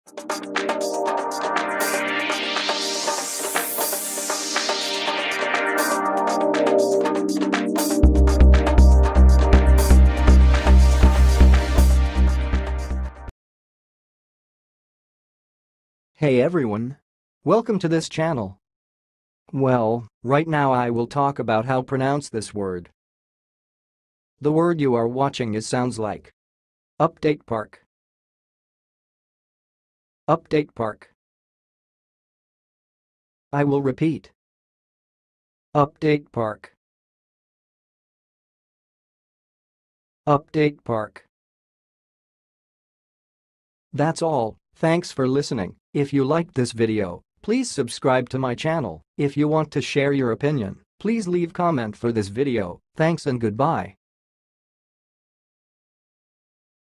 Hey everyone! Welcome to this channel. Well, right now I will talk about how to pronounce this word. The word you are watching sounds like Updatepark. Updatepark. I will repeat. Updatepark. Updatepark. That's all. Thanks for listening. If you liked this video, please subscribe to my channel. If you want to share your opinion, please leave comment for this video. Thanks and goodbye.